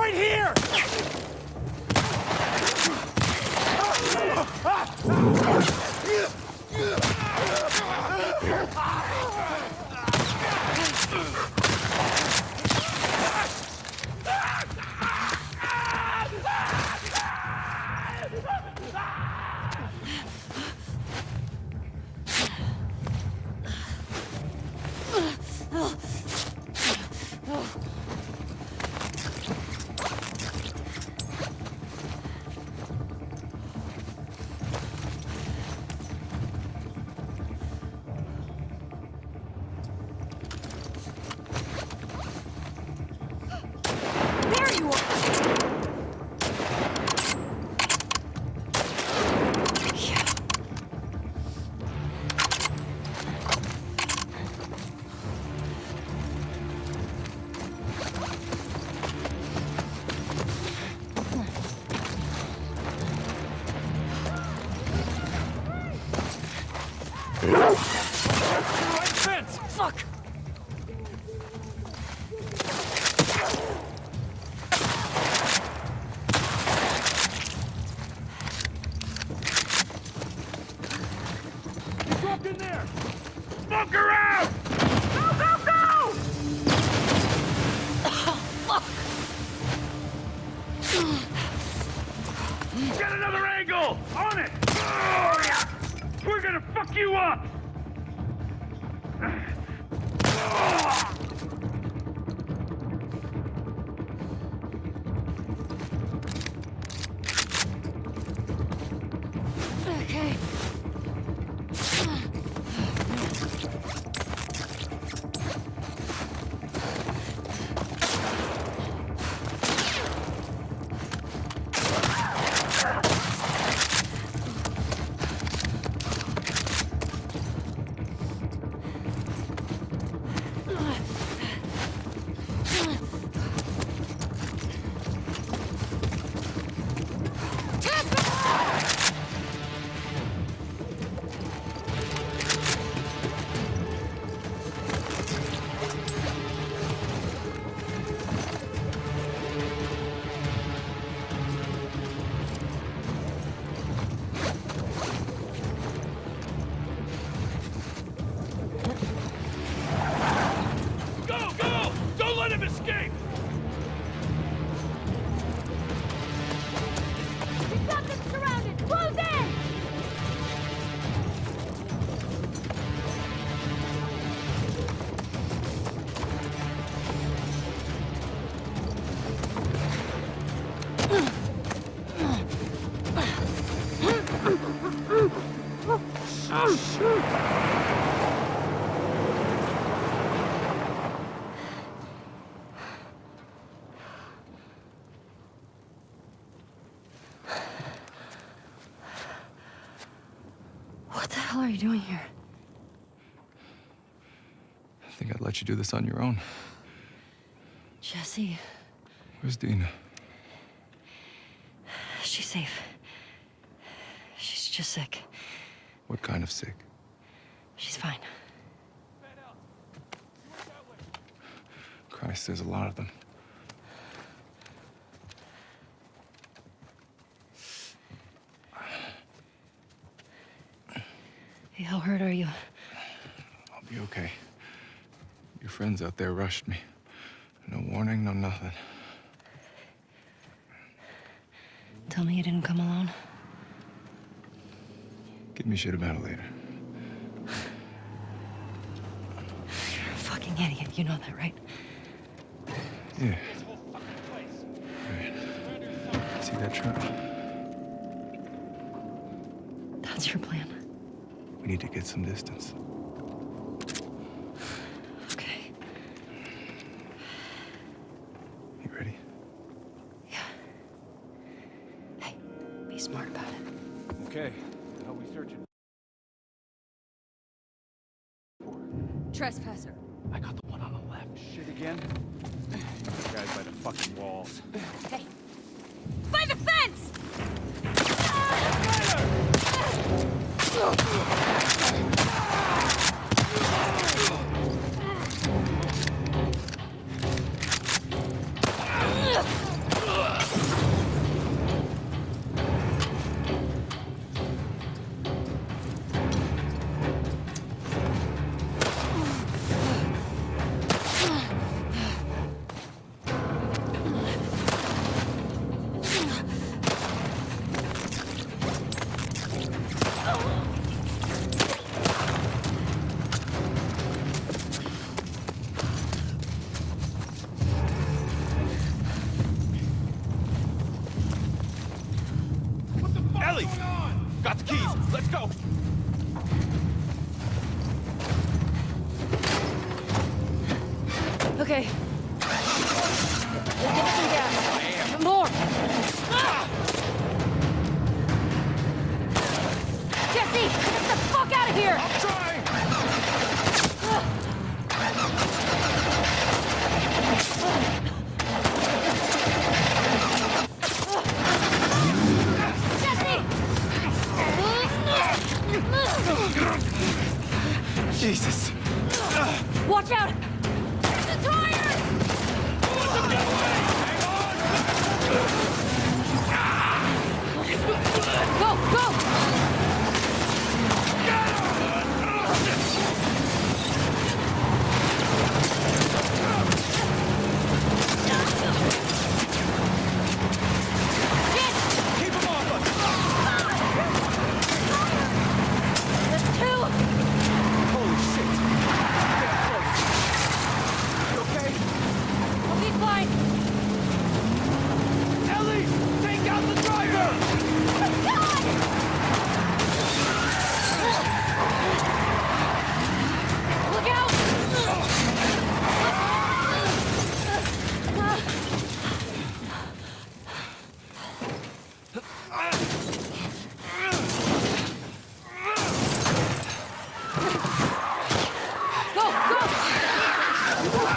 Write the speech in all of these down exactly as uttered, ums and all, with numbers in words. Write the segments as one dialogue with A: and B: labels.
A: right here! Fuck! You dropped in there! Smoke around! Go, go, go! Oh, fuck! Get another angle! On it! Oh, yeah. We're gonna fuck you up!
B: Okay.
A: Escape!
B: We've got them surrounded! Close in! What the hell are you doing here?
C: I think I'd let you do this on your own.
B: Jesse.
C: Where's Dina?
B: She's safe. She's just sick.
C: What kind of sick?
B: She's fine.
C: Christ, there's a lot of them.
B: Hey, how hurt are you?
C: I'll be okay. Your friends out there rushed me. No warning, no nothing.
B: Tell me you didn't come alone.
C: Give me shit about it later.
B: You're a fucking idiot. You know that, right?
C: Yeah. Right. See that truck?
B: That's your plan.
C: We need to get some distance.
B: Okay.
C: You ready?
B: Yeah. Hey, be smart about it.
A: Okay. How are we searching?
B: Trespasser.
A: I got the one on the left. Shit again? This guy's by the fucking walls.
B: Hey. By the fence!
A: Ellie! Got the keys. Let's go.
B: Okay. Get some gas. More. Ah! Jesse, get the fuck out of here!
A: I'm trying. Jesus.
B: Watch out! The tires! Go, go!
A: Keep him off us.
B: There's two!
A: Holy shit. Get close. You okay?
B: I'll be fine.
A: Ellie! Take out the driver!
B: Look out! Go, go!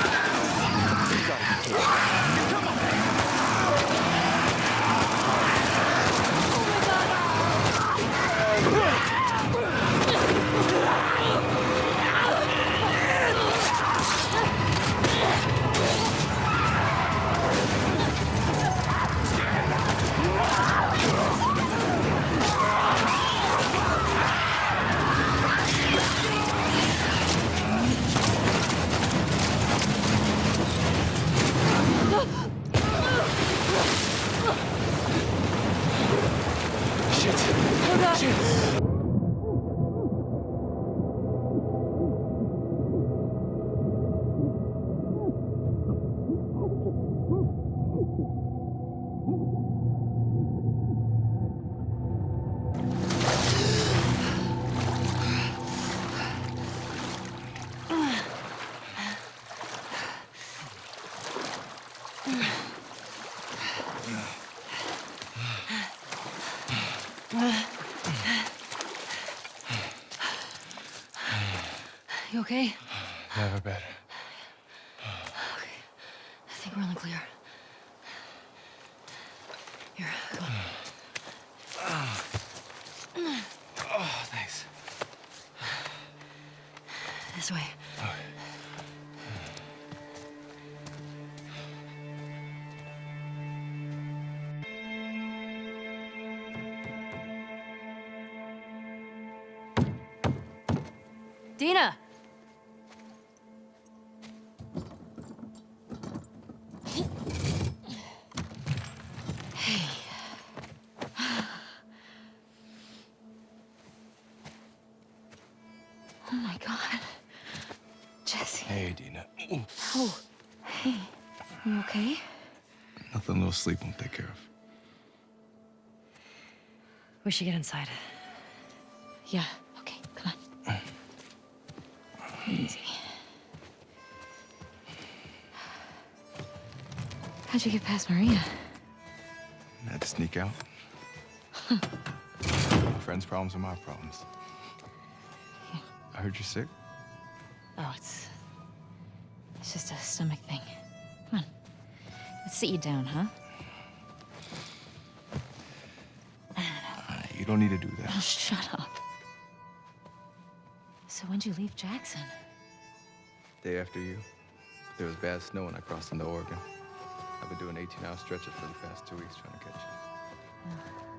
C: Shit.
B: Oh, God.
C: Shit.
B: You okay?
C: Never better.
B: I think we're in the clear. Here, come on.
C: Oh, thanks.
B: This way. Dina! Hey. Oh my God. Jesse.
C: Hey, Dina.
B: Oh, hey. You okay?
C: Nothing a little sleep won't take care of.
B: We should get inside. Yeah, okay, come on. Easy. How'd you get past Maria?
C: I had to sneak out. My friend's problems are my problems. I heard you're sick.
B: Oh, it's... It's just a stomach thing. Come on. Let's sit you down, huh?
C: Uh, you don't need to do that.
B: Oh, shut up. So when'd you leave Jackson?
C: Day after you, there was bad snow and I crossed into Oregon. I've been doing eighteen hour stretches for the past two weeks trying to catch you.